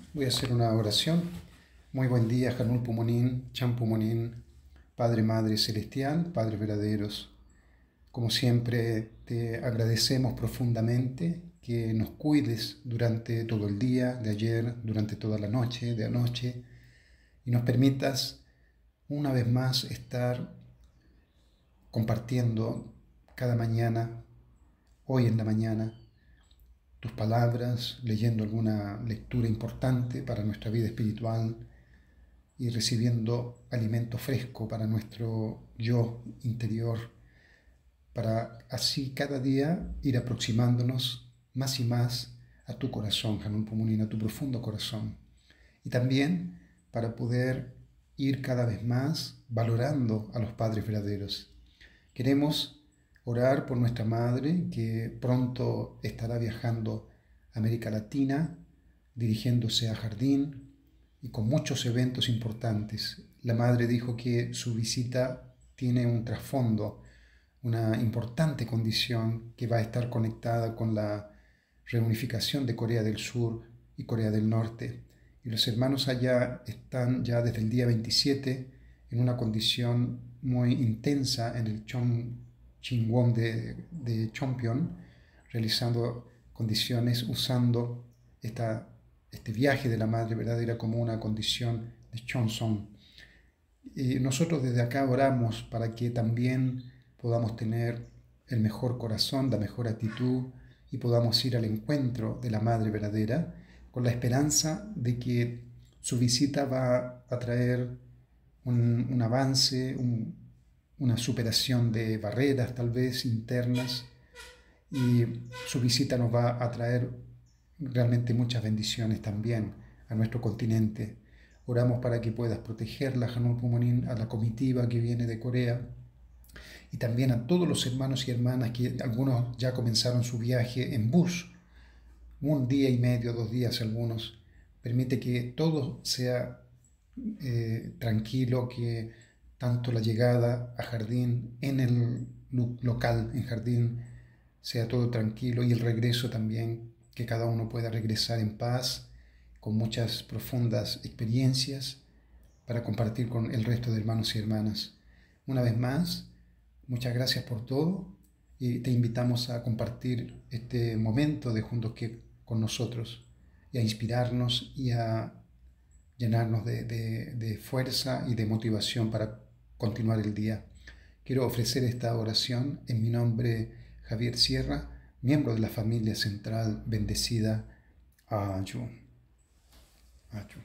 Voy a hacer una oración. Muy buen día, Hanul Pumonin, Chan Pumonin, Padre, Madre Celestial, Padres verdaderos. Como siempre, te agradecemos profundamente que nos cuides durante todo el día, de ayer, durante toda la noche, de anoche, y nos permitas una vez más estar compartiendo cada mañana, hoy en la mañana, tus palabras, leyendo alguna lectura importante para nuestra vida espiritual y recibiendo alimento fresco para nuestro yo interior, para así cada día ir aproximándonos más y más a tu corazón, Hanun Pumunin, a tu profundo corazón. Y también para poder ir cada vez más valorando a los padres verdaderos. Queremos orar por nuestra madre que pronto estará viajando a América Latina, dirigiéndose a Jardín y con muchos eventos importantes. La madre dijo que su visita tiene un trasfondo, una importante condición que va a estar conectada con la reunificación de Corea del Sur y Corea del Norte. Y los hermanos allá están ya desde el día 27 en una condición muy intensa en el Chongqing de Chongpyeong, realizando condiciones usando este viaje de la Madre Verdadera como una condición de Chongsong. Y nosotros desde acá oramos para que también podamos tener el mejor corazón, la mejor actitud y podamos ir al encuentro de la Madre Verdadera con la esperanza de que su visita va a traer un avance, una superación de barreras tal vez internas, y su visita nos va a traer realmente muchas bendiciones también a nuestro continente. Oramos para que puedas protegerla, Hanul Pumonin, a la comitiva que viene de Corea y también a todos los hermanos y hermanas que algunos ya comenzaron su viaje en bus, un día y medio, 2 días algunos. Permite que todo sea tranquilo, que tanto la llegada a Jardín en el local, en Jardín, sea todo tranquilo y el regreso también, que cada uno pueda regresar en paz, con muchas profundas experiencias para compartir con el resto de hermanos y hermanas. Una vez más, muchas gracias por todo y te invitamos a compartir este momento de juntos que con nosotros y a inspirarnos y a llenarnos de fuerza y de motivación para continuar el día. Quiero ofrecer esta oración en mi nombre, Javier Sierra, miembro de la familia central bendecida. Ayú. Ayú.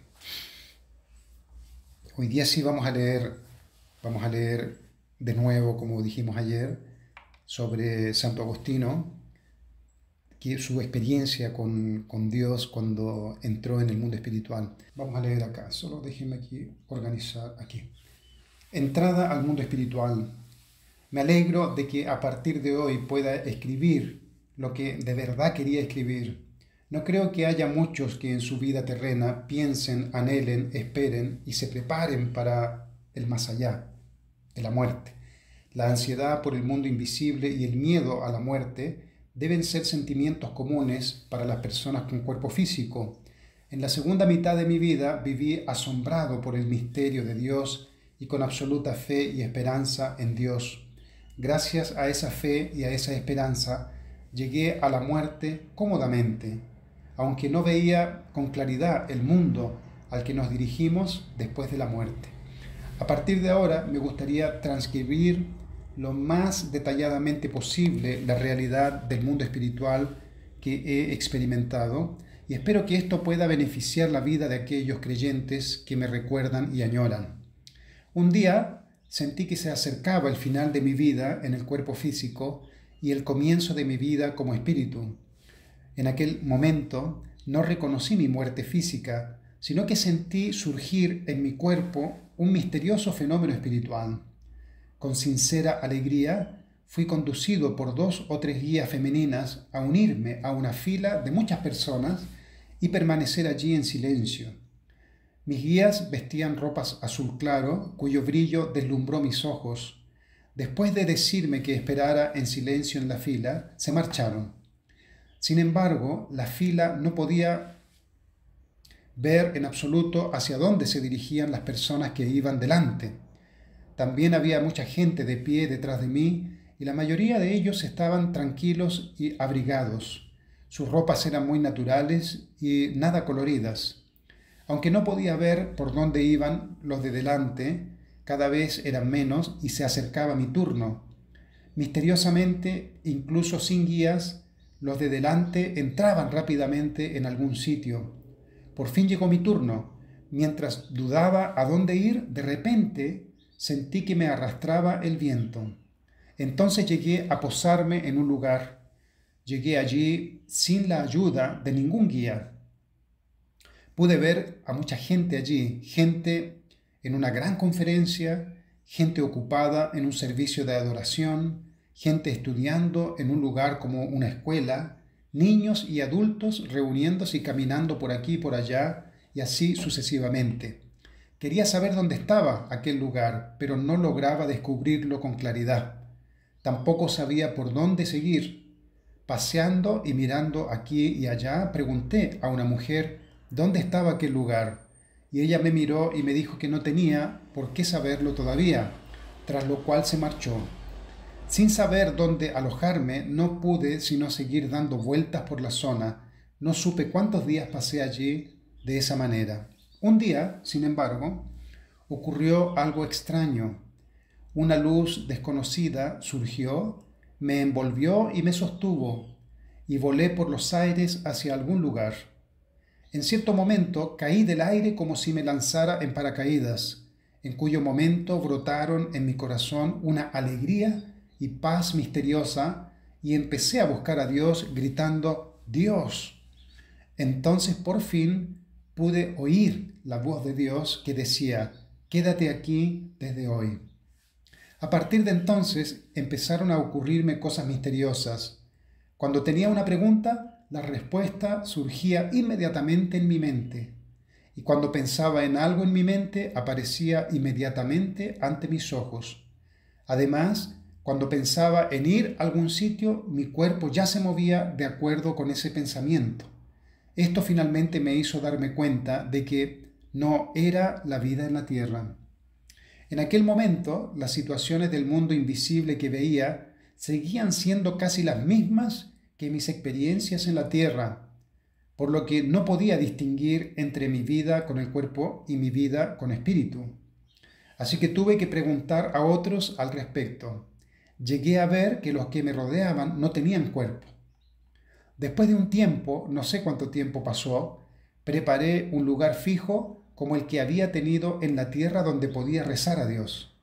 Hoy día sí vamos a leer de nuevo, como dijimos ayer, sobre Santo Agostino, que su experiencia con Dios cuando entró en el mundo espiritual. Vamos a leer acá, solo déjenme aquí organizar aquí. Entrada al mundo espiritual. Me alegro de que a partir de hoy pueda escribir lo que de verdad quería escribir. No creo que haya muchos que en su vida terrena piensen, anhelen, esperen y se preparen para el más allá de la muerte. La ansiedad por el mundo invisible y el miedo a la muerte deben ser sentimientos comunes para las personas con cuerpo físico. En la segunda mitad de mi vida viví asombrado por el misterio de Dios y con absoluta fe y esperanza en Dios. Gracias a esa fe y a esa esperanza llegué a la muerte cómodamente, aunque no veía con claridad el mundo al que nos dirigimos después de la muerte. A partir de ahora me gustaría transcribir lo más detalladamente posible la realidad del mundo espiritual que he experimentado y espero que esto pueda beneficiar la vida de aquellos creyentes que me recuerdan y añoran. Un día sentí que se acercaba el final de mi vida en el cuerpo físico y el comienzo de mi vida como espíritu. En aquel momento no reconocí mi muerte física, sino que sentí surgir en mi cuerpo un misterioso fenómeno espiritual. Con sincera alegría fui conducido por 2 o 3 guías femeninas a unirme a una fila de muchas personas y permanecer allí en silencio. Mis guías vestían ropas azul claro, cuyo brillo deslumbró mis ojos. Después de decirme que esperara en silencio en la fila, se marcharon. Sin embargo, la fila no podía ver en absoluto hacia dónde se dirigían las personas que iban delante. También había mucha gente de pie detrás de mí y la mayoría de ellos estaban tranquilos y abrigados. Sus ropas eran muy naturales y nada coloridas. Aunque no podía ver por dónde iban los de delante, cada vez eran menos y se acercaba mi turno. Misteriosamente, incluso sin guías, los de delante entraban rápidamente en algún sitio. Por fin llegó mi turno. Mientras dudaba a dónde ir, de repente sentí que me arrastraba el viento. Entonces llegué a posarme en un lugar. Llegué allí sin la ayuda de ningún guía. Pude ver a mucha gente allí, gente en una gran conferencia, gente ocupada en un servicio de adoración, gente estudiando en un lugar como una escuela, niños y adultos reuniéndose y caminando por aquí y por allá, y así sucesivamente. Quería saber dónde estaba aquel lugar, pero no lograba descubrirlo con claridad. Tampoco sabía por dónde seguir. Paseando y mirando aquí y allá, pregunté a una mujer dónde estaba aquel lugar, y ella me miró y me dijo que no tenía por qué saberlo todavía, tras lo cual se marchó. Sin saber dónde alojarme, no pude sino seguir dando vueltas por la zona. No supe cuántos días pasé allí de esa manera. Un día, sin embargo, ocurrió algo extraño. Una luz desconocida surgió, me envolvió y me sostuvo, y volé por los aires hacia algún lugar. En cierto momento caí del aire como si me lanzara en paracaídas, en cuyo momento brotaron en mi corazón una alegría y paz misteriosa, y empecé a buscar a Dios gritando «¡Dios!». Entonces por fin pude oír la voz de Dios que decía «Quédate aquí desde hoy». A partir de entonces empezaron a ocurrirme cosas misteriosas. Cuando tenía una pregunta, la respuesta surgía inmediatamente en mi mente. Y cuando pensaba en algo en mi mente, aparecía inmediatamente ante mis ojos. Además, cuando pensaba en ir a algún sitio, mi cuerpo ya se movía de acuerdo con ese pensamiento. Esto finalmente me hizo darme cuenta de que no era la vida en la tierra. En aquel momento, las situaciones del mundo invisible que veía seguían siendo casi las mismas que mis experiencias en la tierra, por lo que no podía distinguir entre mi vida con el cuerpo y mi vida con espíritu. Así que tuve que preguntar a otros al respecto. Llegué a ver que los que me rodeaban no tenían cuerpo. Después de un tiempo, no sé cuánto tiempo pasó, preparé un lugar fijo como el que había tenido en la tierra donde podía rezar a Dios.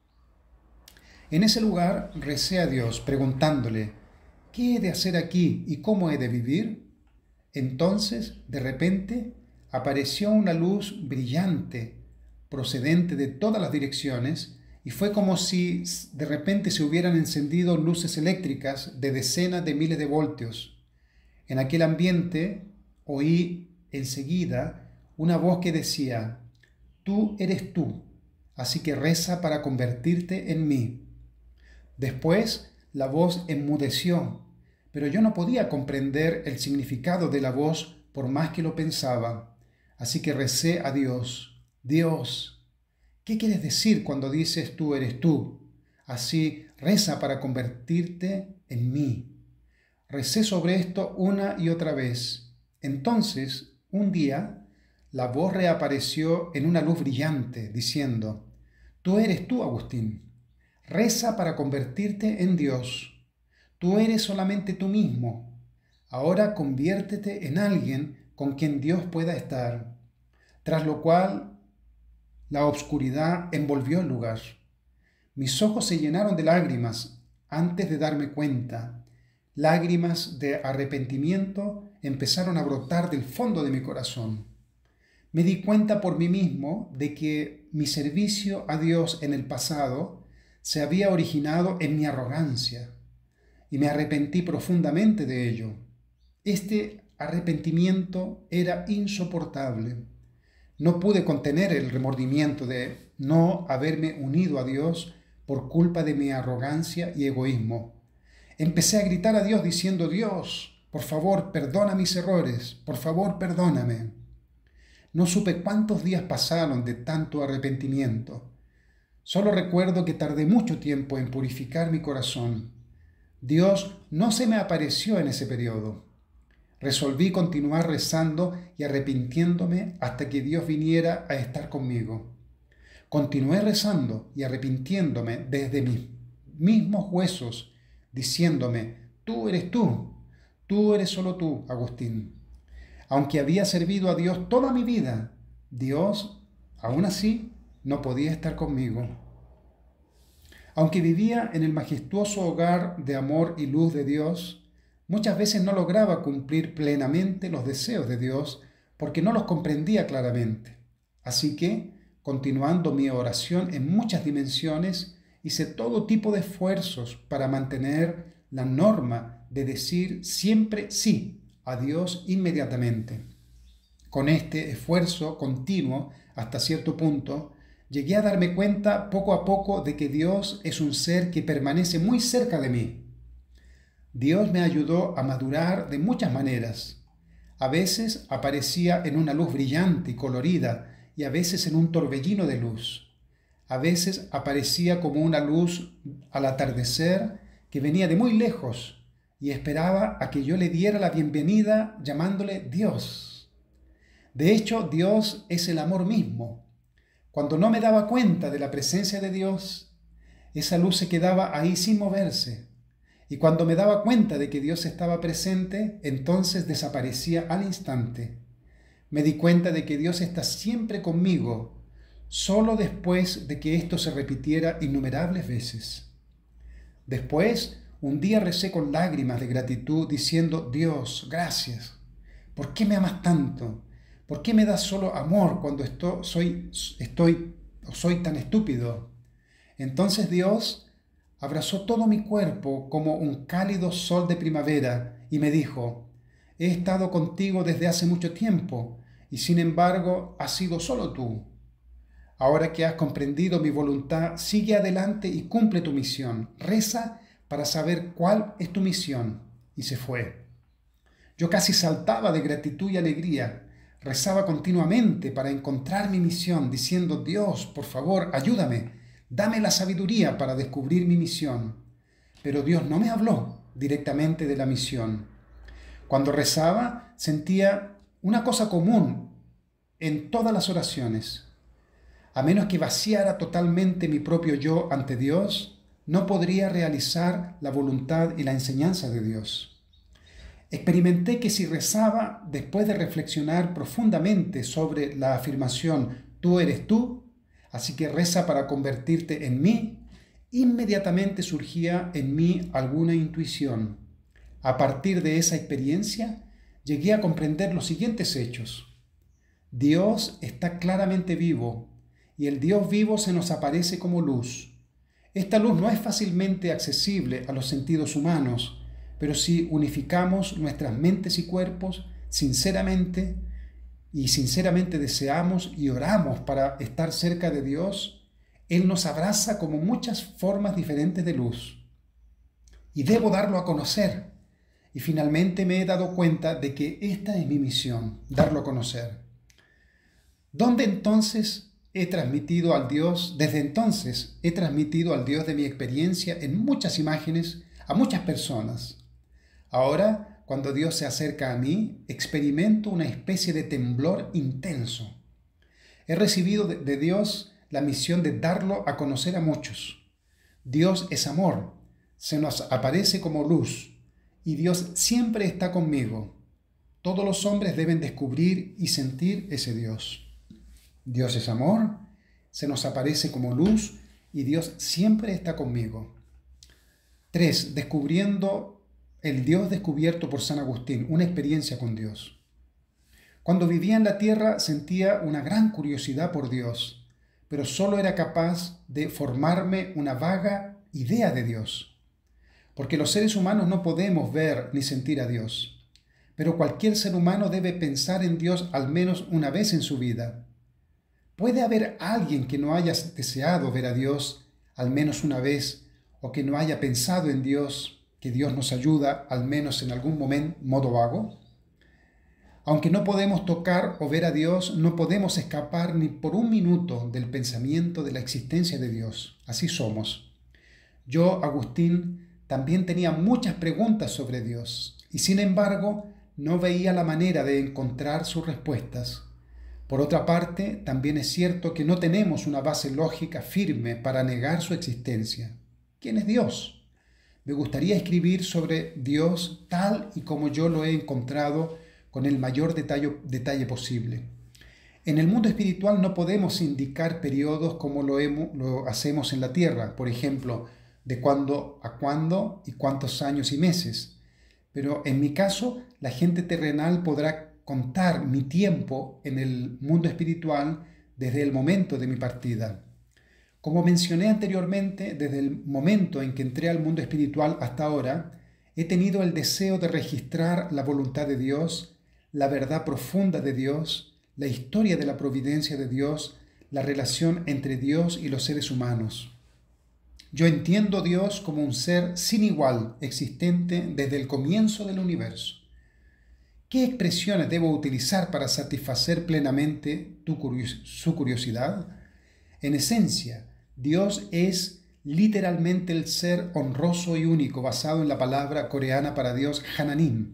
En ese lugar recé a Dios preguntándole, ¿qué he de hacer aquí y cómo he de vivir? Entonces, de repente, apareció una luz brillante procedente de todas las direcciones y fue como si de repente se hubieran encendido luces eléctricas de decenas de miles de voltios. En aquel ambiente oí enseguida una voz que decía, «Tú eres tú, así que reza para convertirte en mí». Después la voz enmudeció, pero yo no podía comprender el significado de la voz por más que lo pensaba. Así que recé a Dios, «Dios, ¿qué quieres decir cuando dices tú eres tú? Así reza para convertirte en mí». Recé sobre esto una y otra vez. Entonces, un día, la voz reapareció en una luz brillante, diciendo, «Tú eres tú, Agustín. Reza para convertirte en Dios. Tú eres solamente tú mismo. Ahora conviértete en alguien con quien Dios pueda estar». Tras lo cual, la oscuridad envolvió el lugar. Mis ojos se llenaron de lágrimas antes de darme cuenta. Lágrimas de arrepentimiento empezaron a brotar del fondo de mi corazón. Me di cuenta por mí mismo de que mi servicio a Dios en el pasado se había originado en mi arrogancia y me arrepentí profundamente de ello. Este arrepentimiento era insoportable. No pude contener el remordimiento de no haberme unido a Dios por culpa de mi arrogancia y egoísmo. Empecé a gritar a Dios diciendo, «Dios, por favor, perdona mis errores, por favor, perdóname». No supe cuántos días pasaron de tanto arrepentimiento. Solo recuerdo que tardé mucho tiempo en purificar mi corazón. Dios no se me apareció en ese periodo. Resolví continuar rezando y arrepintiéndome hasta que Dios viniera a estar conmigo. Continué rezando y arrepintiéndome desde mis mismos huesos, diciéndome, tú eres solo tú, Agustín. Aunque había servido a Dios toda mi vida, Dios, aún así, no podía estar conmigo. Aunque vivía en el majestuoso hogar de amor y luz de Dios, muchas veces no lograba cumplir plenamente los deseos de Dios porque no los comprendía claramente. Así que, continuando mi oración en muchas dimensiones, hice todo tipo de esfuerzos para mantener la norma de decir siempre sí a Dios inmediatamente. Con este esfuerzo continuo, hasta cierto punto, llegué a darme cuenta poco a poco de que Dios es un ser que permanece muy cerca de mí. Dios me ayudó a madurar de muchas maneras. A veces aparecía en una luz brillante y colorida y a veces en un torbellino de luz. A veces aparecía como una luz al atardecer que venía de muy lejos y esperaba a que yo le diera la bienvenida llamándole Dios. De hecho, Dios es el amor mismo. Cuando no me daba cuenta de la presencia de Dios, esa luz se quedaba ahí sin moverse. Y cuando me daba cuenta de que Dios estaba presente, entonces desaparecía al instante. Me di cuenta de que Dios está siempre conmigo, solo después de que esto se repitiera innumerables veces. Después, un día recé con lágrimas de gratitud diciendo, Dios, gracias. ¿Por qué me amas tanto? ¿Por qué me das solo amor cuando soy tan estúpido? Entonces Dios abrazó todo mi cuerpo como un cálido sol de primavera y me dijo, he estado contigo desde hace mucho tiempo y sin embargo has sido solo tú. Ahora que has comprendido mi voluntad, sigue adelante y cumple tu misión. Reza para saber cuál es tu misión. Y se fue. Yo casi saltaba de gratitud y alegría. Rezaba continuamente para encontrar mi misión, diciendo, Dios, por favor, ayúdame, dame la sabiduría para descubrir mi misión. Pero Dios no me habló directamente de la misión. Cuando rezaba, sentía una cosa común en todas las oraciones. A menos que vaciara totalmente mi propio yo ante Dios, no podría realizar la voluntad y la enseñanza de Dios. Experimenté que si rezaba después de reflexionar profundamente sobre la afirmación tú eres tú, así que reza para convertirte en mí, inmediatamente surgía en mí alguna intuición. A partir de esa experiencia, llegué a comprender los siguientes hechos. Dios está claramente vivo y el Dios vivo se nos aparece como luz. Esta luz no es fácilmente accesible a los sentidos humanos, pero si unificamos nuestras mentes y cuerpos sinceramente deseamos y oramos para estar cerca de Dios, Él nos abraza como muchas formas diferentes de luz. Y debo darlo a conocer. Y finalmente me he dado cuenta de que esta es mi misión, darlo a conocer. ¿Dónde entonces he transmitido al Dios? Desde entonces he transmitido al Dios de mi experiencia en muchas imágenes a muchas personas. Ahora, cuando Dios se acerca a mí, experimento una especie de temblor intenso. He recibido de Dios la misión de darlo a conocer a muchos. Dios es amor, se nos aparece como luz, y Dios siempre está conmigo. Todos los hombres deben descubrir y sentir ese Dios. Dios es amor, se nos aparece como luz, y Dios siempre está conmigo. 3. Descubriendo el Dios descubierto por San Agustín, una experiencia con Dios. Cuando vivía en la tierra sentía una gran curiosidad por Dios, pero solo era capaz de formarme una vaga idea de Dios. Porque los seres humanos no podemos ver ni sentir a Dios, pero cualquier ser humano debe pensar en Dios al menos una vez en su vida. ¿Puede haber alguien que no haya deseado ver a Dios al menos una vez o que no haya pensado en Dios, que Dios nos ayuda al menos en algún modo vago? Aunque no podemos tocar o ver a Dios, no podemos escapar ni por un minuto del pensamiento de la existencia de Dios. Así somos. Yo, Agustín, también tenía muchas preguntas sobre Dios y sin embargo no veía la manera de encontrar sus respuestas. Por otra parte, también es cierto que no tenemos una base lógica firme para negar su existencia. ¿Quién es Dios? Me gustaría escribir sobre Dios tal y como yo lo he encontrado con el mayor detalle posible. En el mundo espiritual no podemos indicar periodos como lo hacemos en la tierra, por ejemplo, de cuándo a cuándo y cuántos años y meses. Pero en mi caso, la gente terrenal podrá contar mi tiempo en el mundo espiritual desde el momento de mi partida. Como mencioné anteriormente, desde el momento en que entré al mundo espiritual hasta ahora, he tenido el deseo de registrar la voluntad de Dios, la verdad profunda de Dios, la historia de la providencia de Dios, la relación entre Dios y los seres humanos. Yo entiendo a Dios como un ser sin igual, existente desde el comienzo del universo. ¿Qué expresiones debo utilizar para satisfacer plenamente su curiosidad? En esencia, Dios es literalmente el ser honroso y único, basado en la palabra coreana para Dios, Hananim.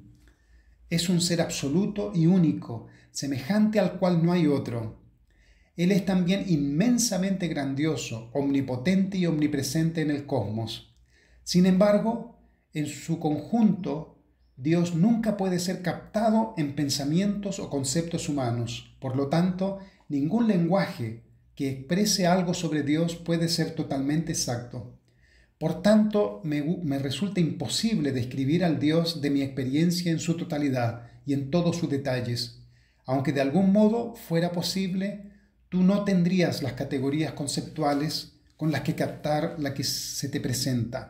Es un ser absoluto y único, semejante al cual no hay otro. Él es también inmensamente grandioso, omnipotente y omnipresente en el cosmos. Sin embargo, en su conjunto, Dios nunca puede ser captado en pensamientos o conceptos humanos. Por lo tanto, ningún lenguaje que exprese algo sobre Dios puede ser totalmente exacto. Por tanto, me resulta imposible describir al Dios de mi experiencia en su totalidad y en todos sus detalles. Aunque de algún modo fuera posible, tú no tendrías las categorías conceptuales con las que captar lo que se te presenta.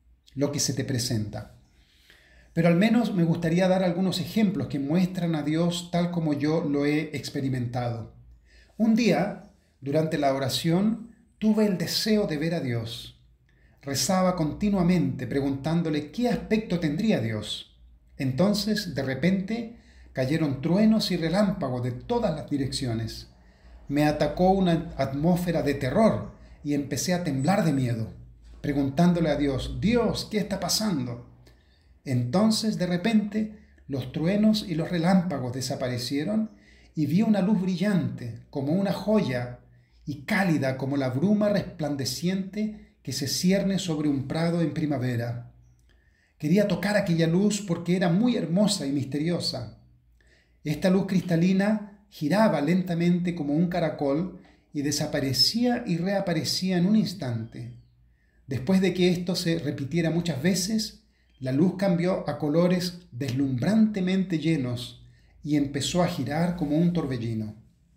Pero al menos me gustaría dar algunos ejemplos que muestran a Dios tal como yo lo he experimentado. Un día, durante la oración, tuve el deseo de ver a Dios. Rezaba continuamente preguntándole qué aspecto tendría Dios. Entonces, de repente, cayeron truenos y relámpagos de todas las direcciones. Me atacó una atmósfera de terror y empecé a temblar de miedo, preguntándole a Dios, Dios, ¿qué está pasando? Entonces, de repente, los truenos y los relámpagos desaparecieron y vi una luz brillante, como una joya, y cálida como la bruma resplandeciente que se cierne sobre un prado en primavera. Quería tocar aquella luz porque era muy hermosa y misteriosa. Esta luz cristalina giraba lentamente como un caracol y desaparecía y reaparecía en un instante. Después de que esto se repitiera muchas veces, la luz cambió a colores deslumbrantemente llenos y empezó a girar como un torbellino.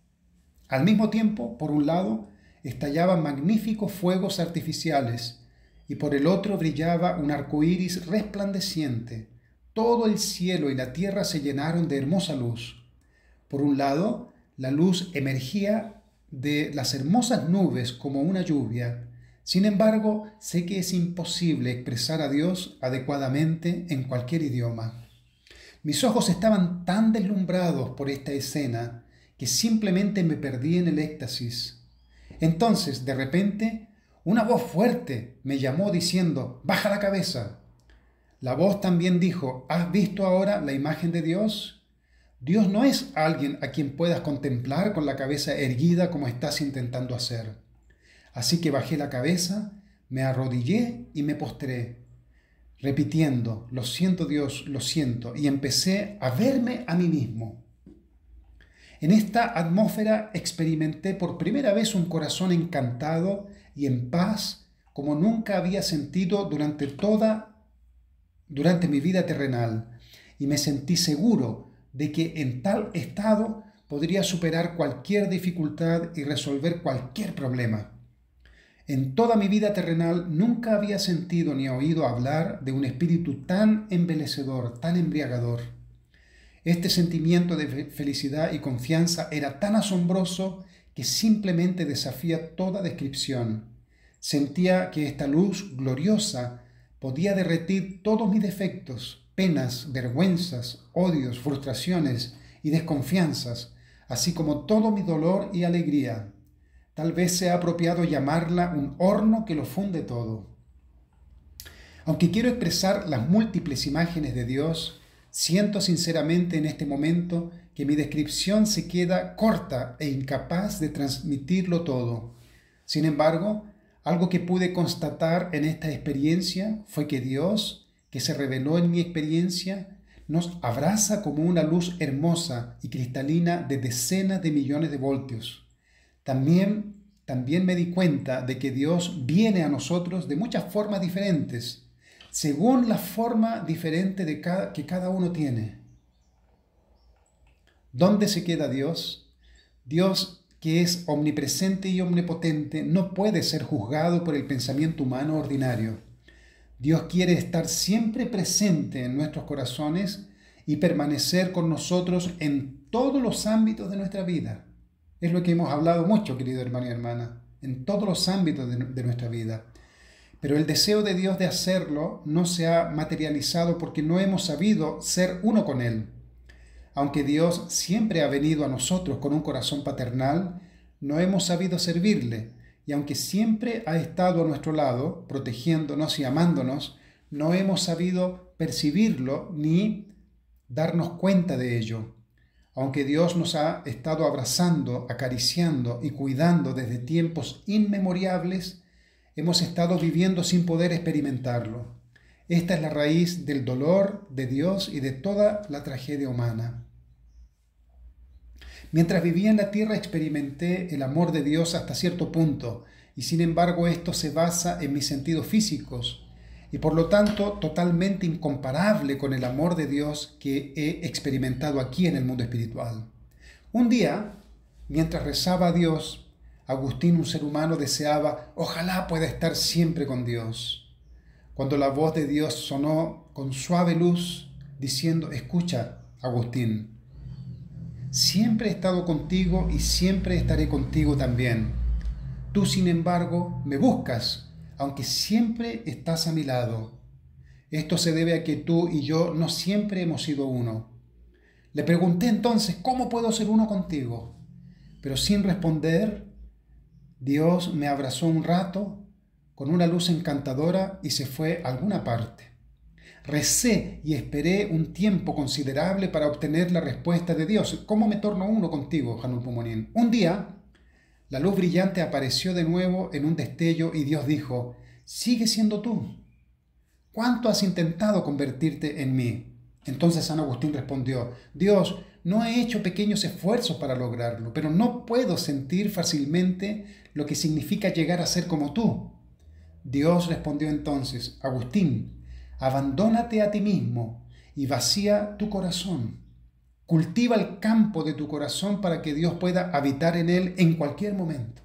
Al mismo tiempo, por un lado, estallaban magníficos fuegos artificiales y por el otro brillaba un arco iris resplandeciente. Todo el cielo y la tierra se llenaron de hermosa luz. Por un lado, la luz emergía de las hermosas nubes como una lluvia. Sin embargo, sé que es imposible expresar a Dios adecuadamente en cualquier idioma. Mis ojos estaban tan deslumbrados por esta escena que simplemente me perdí en el éxtasis. Entonces, de repente, una voz fuerte me llamó diciendo, «¡Baja la cabeza!». La voz también dijo, «¿Has visto ahora la imagen de Dios? Dios no es alguien a quien puedas contemplar con la cabeza erguida como estás intentando hacer». Así que bajé la cabeza, me arrodillé y me postré, repitiendo, «Lo siento Dios, lo siento», y empecé a verme a mí mismo. En esta atmósfera experimenté por primera vez un corazón encantado y en paz como nunca había sentido durante mi vida terrenal, y me sentí seguro de que en tal estado podría superar cualquier dificultad y resolver cualquier problema. En toda mi vida terrenal nunca había sentido ni oído hablar de un espíritu tan embelecedor, tan embriagador. Este sentimiento de felicidad y confianza era tan asombroso que simplemente desafía toda descripción. Sentía que esta luz gloriosa podía derretir todos mis defectos, penas, vergüenzas, odios, frustraciones y desconfianzas, así como todo mi dolor y alegría. Tal vez sea apropiado llamarla un horno que lo funde todo. Aunque quiero expresar las múltiples imágenes de Dios, siento sinceramente en este momento que mi descripción se queda corta e incapaz de transmitirlo todo. Sin embargo, algo que pude constatar en esta experiencia fue que Dios, que se reveló en mi experiencia, nos abraza como una luz hermosa y cristalina de decenas de millones de voltios. También me di cuenta de que Dios viene a nosotros de muchas formas diferentes, según la forma diferente que cada uno tiene. ¿Dónde se queda Dios? Dios, que es omnipresente y omnipotente, no puede ser juzgado por el pensamiento humano ordinario. Dios quiere estar siempre presente en nuestros corazones y permanecer con nosotros en todos los ámbitos de nuestra vida. Es lo que hemos hablado mucho, querido hermano y hermana, en todos los ámbitos de nuestra vida. Pero el deseo de Dios de hacerlo no se ha materializado porque no hemos sabido ser uno con Él. Aunque Dios siempre ha venido a nosotros con un corazón paternal, no hemos sabido servirle. Y aunque siempre ha estado a nuestro lado, protegiéndonos y amándonos, no hemos sabido percibirlo ni darnos cuenta de ello. Aunque Dios nos ha estado abrazando, acariciando y cuidando desde tiempos inmemorables, hemos estado viviendo sin poder experimentarlo. Esta es la raíz del dolor de Dios y de toda la tragedia humana. Mientras vivía en la tierra experimenté el amor de Dios hasta cierto punto, y sin embargo esto se basa en mis sentidos físicos, y por lo tanto totalmente incomparable con el amor de Dios que he experimentado aquí en el mundo espiritual. Un día, mientras rezaba a Dios, Agustín, un ser humano, deseaba, ojalá pueda estar siempre con Dios. Cuando la voz de Dios sonó con suave luz, diciendo, escucha, Agustín, siempre he estado contigo y siempre estaré contigo también. Tú, sin embargo, me buscas, aunque siempre estás a mi lado. Esto se debe a que tú y yo no siempre hemos sido uno. Le pregunté entonces, ¿cómo puedo ser uno contigo? Pero sin responder, Dios me abrazó un rato con una luz encantadora y se fue a alguna parte. Recé y esperé un tiempo considerable para obtener la respuesta de Dios. ¿Cómo me torno uno contigo, Hanul Pumonín? Un día, la luz brillante apareció de nuevo en un destello y Dios dijo, sigue siendo tú. ¿Cuánto has intentado convertirte en mí? Entonces San Agustín respondió, Dios, no he hecho pequeños esfuerzos para lograrlo, pero no puedo sentir fácilmente lo que significa llegar a ser como tú. Dios respondió entonces, Agustín, abandónate a ti mismo y vacía tu corazón. Cultiva el campo de tu corazón para que Dios pueda habitar en él en cualquier momento.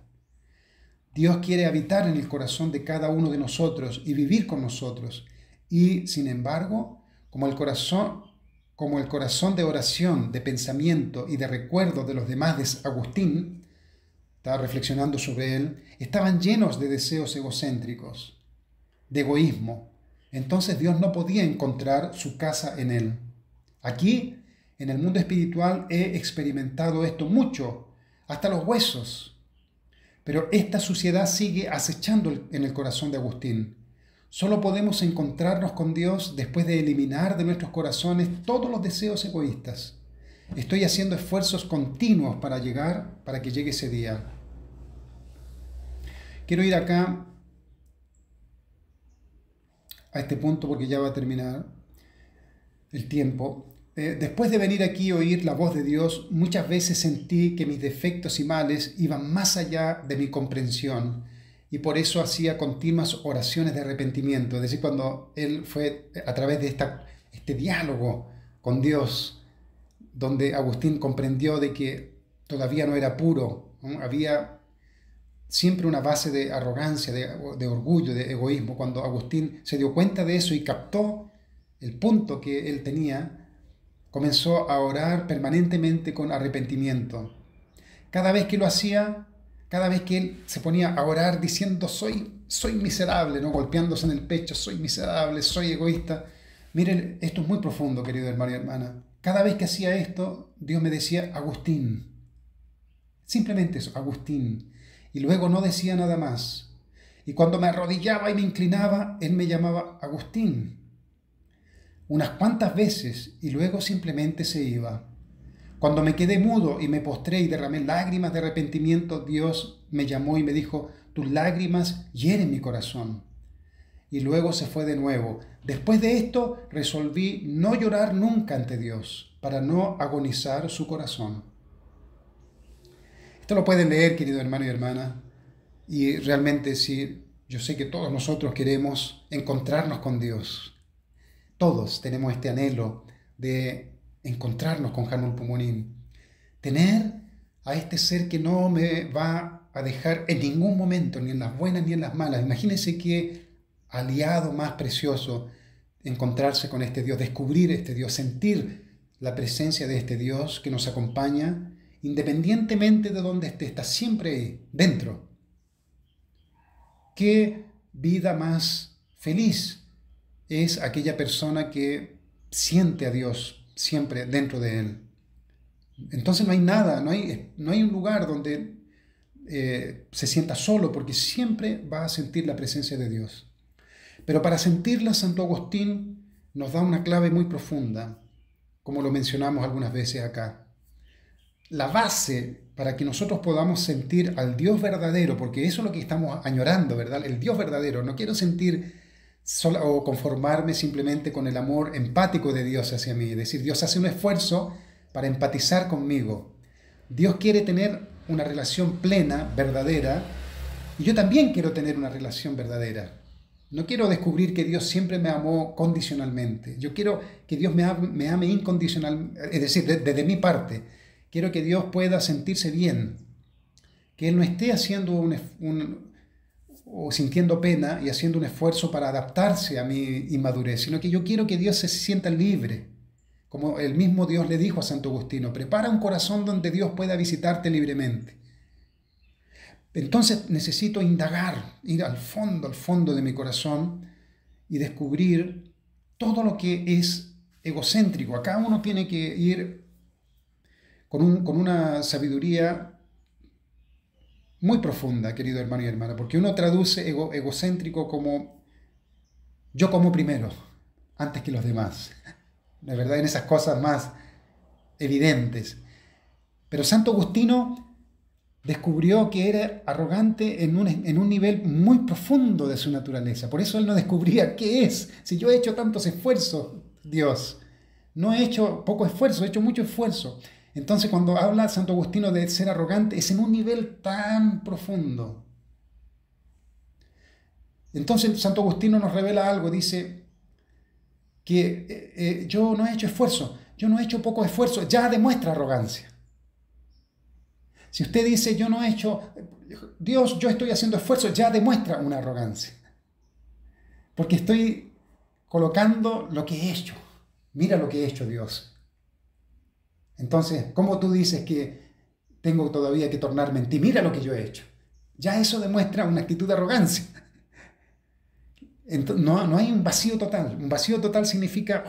Dios quiere habitar en el corazón de cada uno de nosotros y vivir con nosotros. Y, sin embargo, como el corazón de oración, de pensamiento y de recuerdo de los demás de Agustín, estaba reflexionando sobre él, estaban llenos de deseos egocéntricos, de egoísmo. Entonces Dios no podía encontrar su casa en él. Aquí, en el mundo espiritual, he experimentado esto mucho, hasta los huesos. Pero esta suciedad sigue acechando en el corazón de Agustín. Solo podemos encontrarnos con Dios después de eliminar de nuestros corazones todos los deseos egoístas. Estoy haciendo esfuerzos continuos para que llegue ese día. Quiero ir acá a este punto porque ya va a terminar el tiempo. Después de venir aquí y oír la voz de Dios, muchas veces sentí que mis defectos y males iban más allá de mi comprensión y por eso hacía continuas oraciones de arrepentimiento. Es decir, cuando él fue a través de este diálogo con Dios, donde Agustín comprendió de que todavía no era puro, ¿no? Había siempre una base de arrogancia, de orgullo, de egoísmo. Cuando Agustín se dio cuenta de eso y captó el punto que él tenía, comenzó a orar permanentemente con arrepentimiento. Cada vez que lo hacía, cada vez que él se ponía a orar diciendo soy miserable, ¿no? Golpeándose en el pecho, soy miserable, soy egoísta. Miren, esto es muy profundo, querido hermano y hermana. cada vez que hacía esto, Dios me decía, Agustín. Simplemente eso, Agustín. Y luego no decía nada más. Y cuando me arrodillaba y me inclinaba, Él me llamaba Agustín. Unas cuantas veces y luego simplemente se iba. Cuando me quedé mudo y me postré y derramé lágrimas de arrepentimiento, Dios me llamó y me dijo, tus lágrimas hieren mi corazón. Y luego se fue de nuevo. Después de esto resolví no llorar nunca ante Dios para no agonizar su corazón. Esto lo pueden leer, querido hermano y hermana, y realmente sí, yo sé que todos nosotros queremos encontrarnos con Dios. Todos tenemos este anhelo de encontrarnos con Hanul Pumunim. Tener a este ser que no me va a dejar en ningún momento, ni en las buenas ni en las malas. Imagínense qué aliado más precioso encontrarse con este Dios, descubrir este Dios, sentir la presencia de este Dios que nos acompaña independientemente de donde esté, está siempre ahí, dentro. ¿Qué vida más feliz es aquella persona que siente a Dios siempre dentro de él? Entonces no hay nada, no hay un lugar donde se sienta solo, porque siempre va a sentir la presencia de Dios. Pero para sentirla, Santo Agustín nos da una clave muy profunda, como lo mencionamos algunas veces acá. La base para que nosotros podamos sentir al Dios verdadero, porque eso es lo que estamos añorando, ¿verdad? El Dios verdadero. No quiero sentir o conformarme simplemente con el amor empático de Dios hacia mí. Es decir, Dios hace un esfuerzo para empatizar conmigo. Dios quiere tener una relación plena, verdadera, y yo también quiero tener una relación verdadera. No quiero descubrir que Dios siempre me amó condicionalmente. Yo quiero que Dios me ame incondicionalmente, es decir, desde mi parte. Quiero que Dios pueda sentirse bien, que Él no esté haciendo o sintiendo pena y haciendo un esfuerzo para adaptarse a mi inmadurez, sino que yo quiero que Dios se sienta libre. Como el mismo Dios le dijo a Santo Agustino, prepara un corazón donde Dios pueda visitarte libremente. Entonces necesito indagar, ir al fondo de mi corazón y descubrir todo lo que es egocéntrico. Acá uno tiene que ir con una sabiduría muy profunda, querido hermano y hermana, porque uno traduce egocéntrico como yo como primero, antes que los demás. La verdad, en esas cosas más evidentes. Pero Santo Agustino descubrió que era arrogante en un nivel muy profundo de su naturaleza. Por eso él no descubría qué es. Si yo he hecho tantos esfuerzos, Dios, no he hecho poco esfuerzo, he hecho mucho esfuerzo. Entonces cuando habla Santo Agustino de ser arrogante, es en un nivel tan profundo. Entonces Santo Agustino nos revela algo, dice que yo no he hecho esfuerzo, yo no he hecho poco esfuerzo, ya demuestra arrogancia. Si usted dice yo no he hecho, Dios, yo estoy haciendo esfuerzo, ya demuestra una arrogancia. Porque estoy colocando lo que he hecho. Mira lo que he hecho, Dios. Entonces, ¿cómo tú dices que tengo todavía que tornarme en ti? Mira lo que yo he hecho. Ya eso demuestra una actitud de arrogancia. Entonces, no hay un vacío total. Un vacío total significa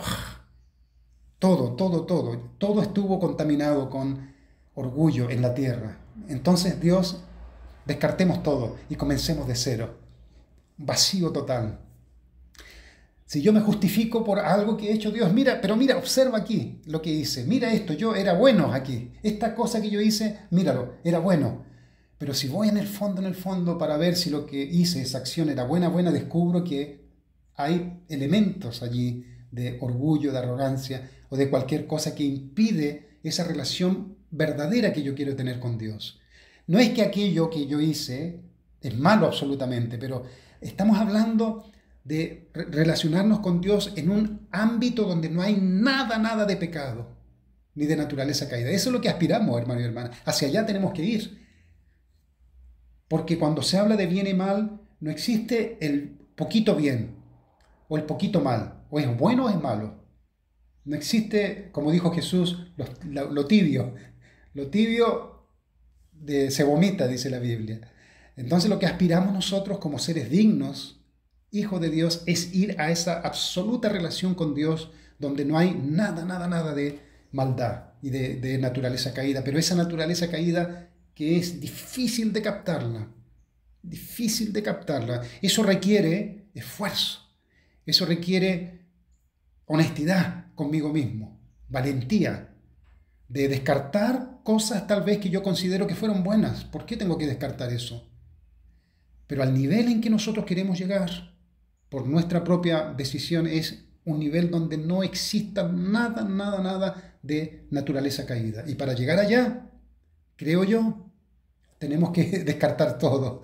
todo estuvo contaminado con orgullo en la tierra. Entonces, Dios, descartemos todo y comencemos de cero. Vacío total. Si yo me justifico por algo que he hecho, Dios, mira, observa aquí lo que hice. Mira esto, yo era bueno aquí. Esta cosa que yo hice, míralo, era bueno. Pero si voy en el fondo, para ver si lo que hice, esa acción era buena, descubro que hay elementos allí de orgullo, de arrogancia o de cualquier cosa que impide esa relación verdadera que yo quiero tener con Dios. No es que aquello que yo hice es malo absolutamente, pero estamos hablando de relacionarnos con Dios en un ámbito donde no hay nada de pecado, ni de naturaleza caída. Eso es lo que aspiramos, hermano y hermana. Hacia allá tenemos que ir. Porque cuando se habla de bien y mal, no existe el poquito bien o el poquito mal. O es bueno o es malo. No existe, como dijo Jesús, lo tibio. Lo tibio se vomita, dice la Biblia. Entonces lo que aspiramos nosotros como seres dignos, hijos de Dios, es ir a esa absoluta relación con Dios donde no hay nada de maldad y de naturaleza caída, pero esa naturaleza caída que es difícil de captarla, difícil de captarla. Eso requiere esfuerzo, eso requiere honestidad conmigo mismo, valentía de descartar cosas tal vez que yo considero que fueron buenas. ¿Por qué tengo que descartar eso? Pero al nivel en que nosotros queremos llegar por nuestra propia decisión es un nivel donde no exista nada de naturaleza caída. Y para llegar allá, creo yo, tenemos que descartar todo.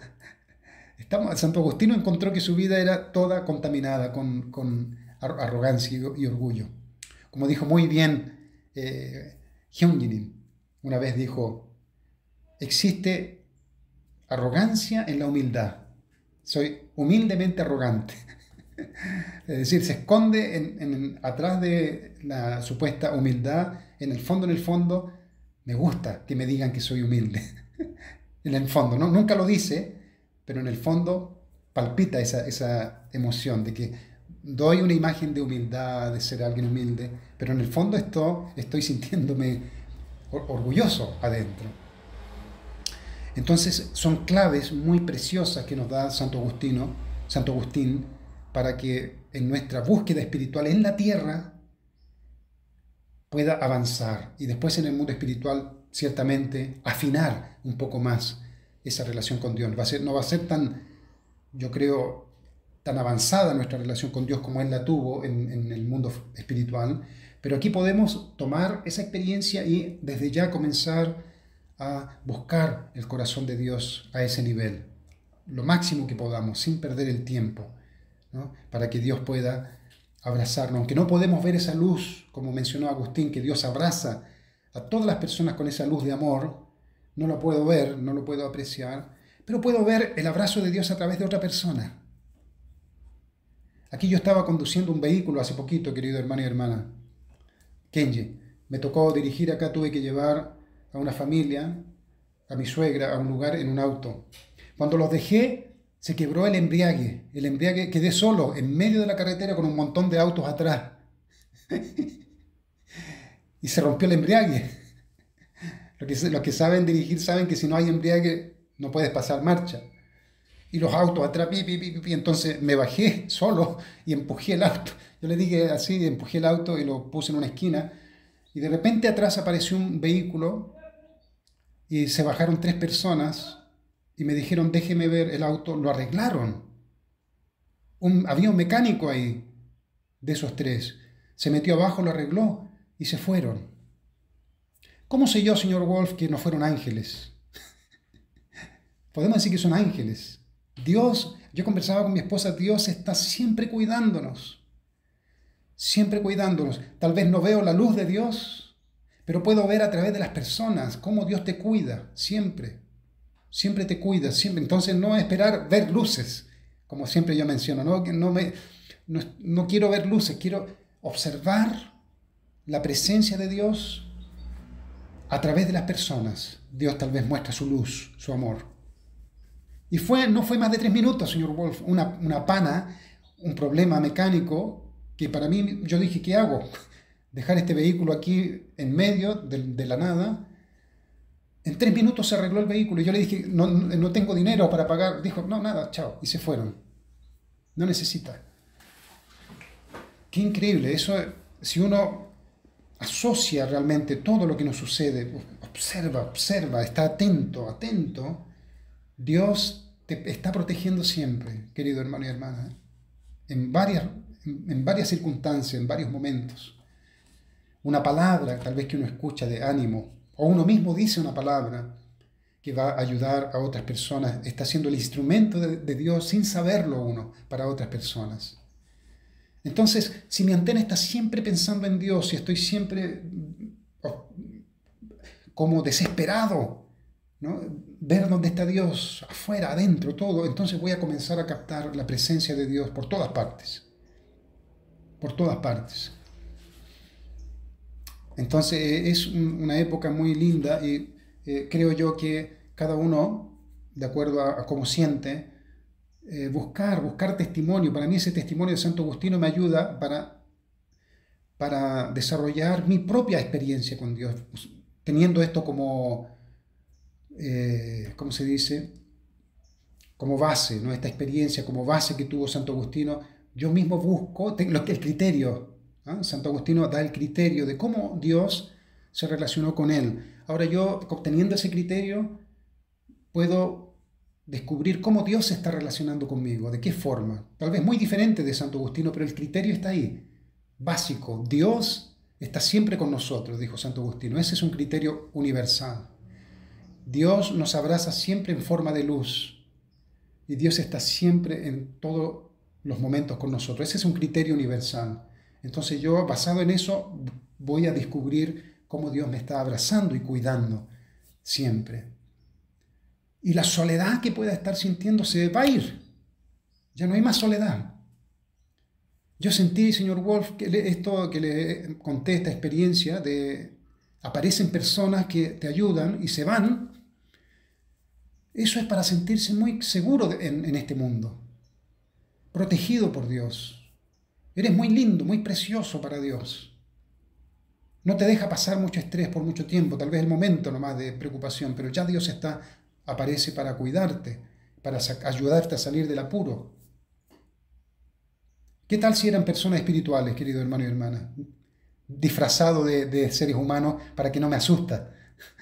Santo Agustín encontró que su vida era toda contaminada con arrogancia y orgullo. Como dijo muy bien Hyunjin, una vez dijo, existe arrogancia en la humildad. Soy humildemente arrogante. Es decir, se esconde atrás de la supuesta humildad. En el fondo, me gusta que me digan que soy humilde. En el fondo, ¿no? Nunca lo dice, pero en el fondo palpita esa emoción de que doy una imagen de humildad, de ser alguien humilde, pero en el fondo estoy sintiéndome orgulloso adentro. Entonces son claves muy preciosas que nos da Santo Agustín, para que en nuestra búsqueda espiritual en la tierra pueda avanzar y después en el mundo espiritual ciertamente afinar un poco más esa relación con Dios. No va a ser tan, yo creo, tan avanzada nuestra relación con Dios como Él la tuvo en el mundo espiritual, pero aquí podemos tomar esa experiencia y desde ya comenzar a buscar el corazón de Dios a ese nivel, lo máximo que podamos, sin perder el tiempo, ¿no? Para que Dios pueda abrazarnos. Aunque no podemos ver esa luz, como mencionó Agustín, que Dios abraza a todas las personas con esa luz de amor, no lo puedo ver, no lo puedo apreciar, pero puedo ver el abrazo de Dios a través de otra persona. Aquí yo estaba conduciendo un vehículo hace poquito, querido hermano y hermana. Kenji, me tocó dirigir acá, tuve que llevar a una familia, a mi suegra, a un lugar en un auto. Cuando los dejé, se quebró el embriague, quedé solo en medio de la carretera con un montón de autos atrás. Y se rompió el embriague. Los que saben dirigir saben que si no hay embriague no puedes pasar marcha. Y los autos atrás, entonces me bajé solo y empujé el auto. Yo le dije así, empujé el auto y lo puse en una esquina. Y de repente atrás apareció un vehículo y se bajaron 3 personas y me dijeron, déjeme ver el auto. Lo arreglaron. Había un mecánico ahí de esos 3. Se metió abajo, lo arregló y se fueron. ¿Cómo sé yo, señor Wolf, que no fueron ángeles? Podemos decir que son ángeles. Dios, yo conversaba con mi esposa, Dios está siempre cuidándonos. Siempre cuidándonos. Tal vez no veo la luz de Dios, pero puedo ver a través de las personas cómo Dios te cuida, siempre. Siempre te cuida, siempre. Entonces no esperar ver luces, como siempre yo menciono. No quiero ver luces, quiero observar la presencia de Dios a través de las personas. Dios tal vez muestra su luz, su amor. Y no fue más de 3 minutos, señor Wolf, una pana, un problema mecánico, que para mí, yo dije, ¿qué hago? Dejar este vehículo aquí en medio de la nada. En 3 minutos se arregló el vehículo y yo le dije, no tengo dinero para pagar. Dijo, no, nada, chao. Y se fueron. No necesita. Qué increíble. Eso, si uno asocia realmente todo lo que nos sucede, observa, está atento. Dios te está protegiendo siempre, querido hermano y hermana. En varias circunstancias, en varios momentos. Una palabra tal vez que uno escucha de ánimo, o uno mismo dice una palabra que va a ayudar a otras personas, está siendo el instrumento de Dios sin saberlo uno para otras personas. Entonces, si mi antena está siempre pensando en Dios y estoy siempre como desesperado, ¿no? Ver dónde está Dios, afuera, adentro, todo, entonces voy a comenzar a captar la presencia de Dios por todas partes. Por todas partes. Entonces es una época muy linda y creo yo que cada uno, de acuerdo a cómo siente, buscar testimonio. Para mí ese testimonio de Santo Agustín me ayuda para desarrollar mi propia experiencia con Dios, teniendo esto como, ¿cómo se dice? Como base, ¿no? Esta experiencia como base que tuvo Santo Agustino, yo mismo busco el criterio. ¿Ah? Santo Agustino da el criterio de cómo Dios se relacionó con él. Ahora yo, obteniendo ese criterio, puedo descubrir cómo Dios se está relacionando conmigo, de qué forma. Tal vez muy diferente de Santo Agustino, pero el criterio está ahí, básico. Dios está siempre con nosotros, dijo Santo Agustino. Ese es un criterio universal. Dios nos abraza siempre en forma de luz. Y Dios está siempre en todos los momentos con nosotros. Ese es un criterio universal. Entonces yo, basado en eso, voy a descubrir cómo Dios me está abrazando y cuidando siempre. Y la soledad que pueda estar sintiendo se va a ir. Ya no hay más soledad. Yo sentí, señor Wolf, que esto que le conté, esta experiencia de aparecen personas que te ayudan y se van. Eso es para sentirse muy seguro en este mundo, protegido por Dios. Eres muy lindo, muy precioso para Dios. No te deja pasar mucho estrés por mucho tiempo, tal vez el momento nomás de preocupación, pero ya Dios aparece para cuidarte, para ayudarte a salir del apuro. ¿Qué tal si eran personas espirituales, querido hermano y hermana? Disfrazado de seres humanos para que no me asusta.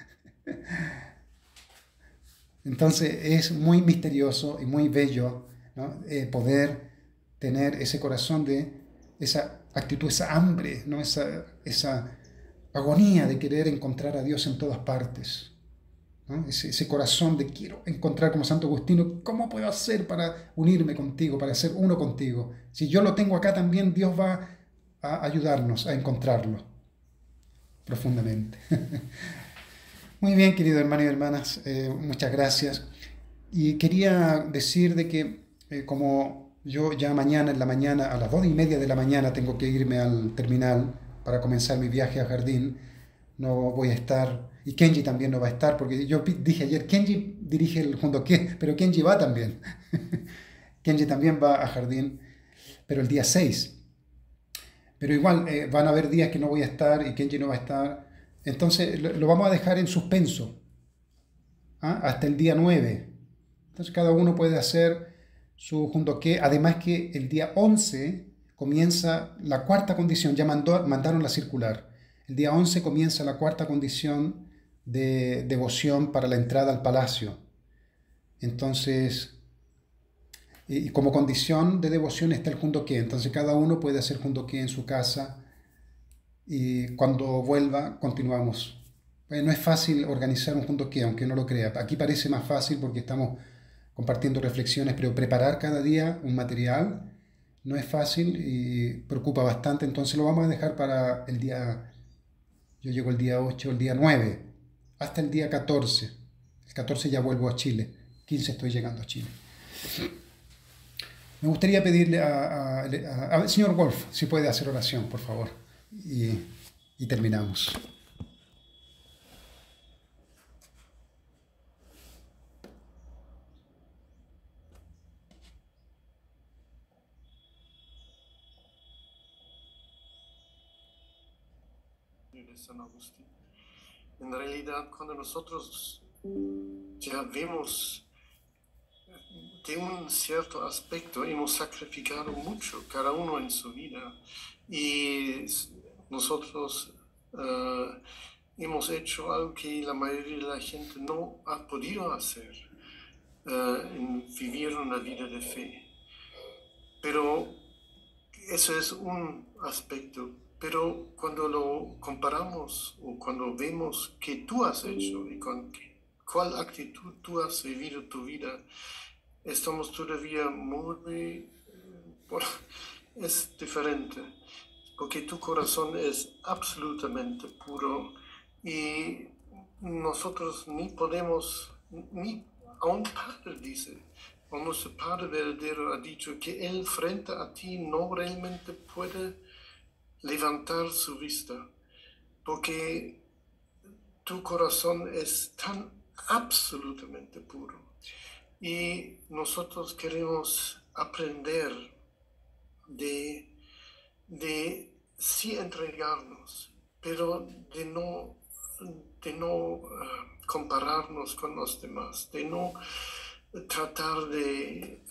Entonces es muy misterioso y muy bello, ¿no? Poder tener ese corazón esa actitud, esa hambre, ¿no? esa agonía de querer encontrar a Dios en todas partes, ¿no? Ese corazón de quiero encontrar como Santo Agustino, ¿cómo puedo hacer para unirme contigo, para ser uno contigo? Si yo lo tengo acá también, Dios va a ayudarnos a encontrarlo profundamente. Muy bien, querido hermano y hermanas, muchas gracias. Y quería decir de que como yo ya mañana en la mañana, a las 2:30 de la mañana, tengo que irme al terminal para comenzar mi viaje a Jardín, no voy a estar, y Kenji también no va a estar, porque yo dije ayer, Kenji dirige el Junto Que, pero Kenji va también. Kenji también va a Jardín, pero el día 6. Pero igual van a haber días que no voy a estar y Kenji no va a estar. Entonces lo vamos a dejar en suspenso, ¿ah? Hasta el día 9. Entonces cada uno puede hacer su Junto Que. Además que el día 11 comienza la cuarta condición, ya mandaron la circular. El día 11 comienza la cuarta condición de devoción para la entrada al palacio. Entonces, y como condición de devoción está el Junto Que. Entonces cada uno puede hacer Junto Que en su casa y cuando vuelva continuamos. No es fácil organizar un Junto Que, aunque no lo crea. Aquí parece más fácil porque estamos compartiendo reflexiones, pero preparar cada día un material no es fácil y preocupa bastante. Entonces lo vamos a dejar para el día, yo llego el día 8, el día 9, hasta el día 14. El 14 ya vuelvo a Chile, 15 estoy llegando a Chile. Me gustaría pedirle al señor Wolf si puede hacer oración, por favor, y terminamos. De San Agustín. En realidad, cuando nosotros ya vemos de un cierto aspecto, hemos sacrificado mucho, cada uno en su vida, y nosotros hemos hecho algo que la mayoría de la gente no ha podido hacer, en vivir una vida de fe. Pero eso es un aspecto. Pero cuando lo comparamos o cuando vemos que tú has hecho y con cuál actitud tú has vivido tu vida, estamos todavía muy... es diferente, porque tu corazón es absolutamente puro y nosotros ni podemos, ni aun Padre dice, o nuestro Padre verdadero ha dicho que Él frente a ti no realmente puede levantar su vista, porque tu corazón es tan absolutamente puro. Y nosotros queremos aprender de sí entregarnos, pero de no compararnos con los demás, de no tratar de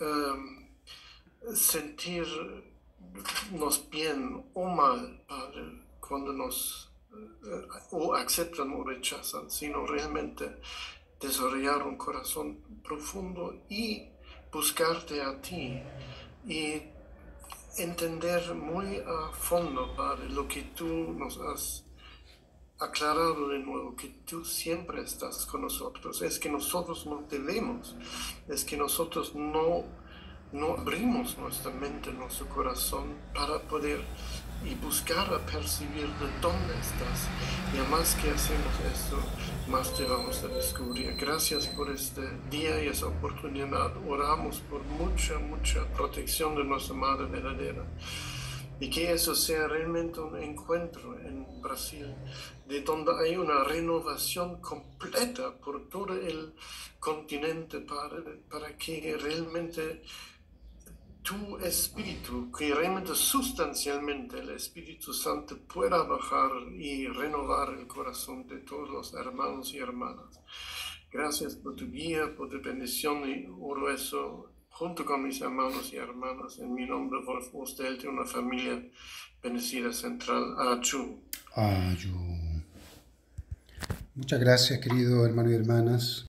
sentirnos bien o mal, Padre, cuando nos o aceptan o rechazan, sino realmente desarrollar un corazón profundo y buscarte a ti y entender muy a fondo, Padre, lo que tú nos has aclarado de nuevo, que tú siempre estás con nosotros. Es que nosotros no debemos, es que nosotros no abrimos nuestra mente, nuestro corazón para poder y buscar a percibir de dónde estás. Y a más que hacemos esto, más te vamos a descubrir. Gracias por este día y esa oportunidad. Oramos por mucha protección de nuestra Madre verdadera. Y que eso sea realmente un encuentro en Brasil, de donde hay una renovación completa por todo el continente para que realmente tu espíritu, que realmente sustancialmente el Espíritu Santo pueda bajar y renovar el corazón de todos los hermanos y hermanas. Gracias por tu guía, por tu bendición, y oro eso junto con mis hermanos y hermanas en mi nombre, por usted de una familia bendecida central. Achú. Ayú. Muchas gracias, querido hermano y hermanas.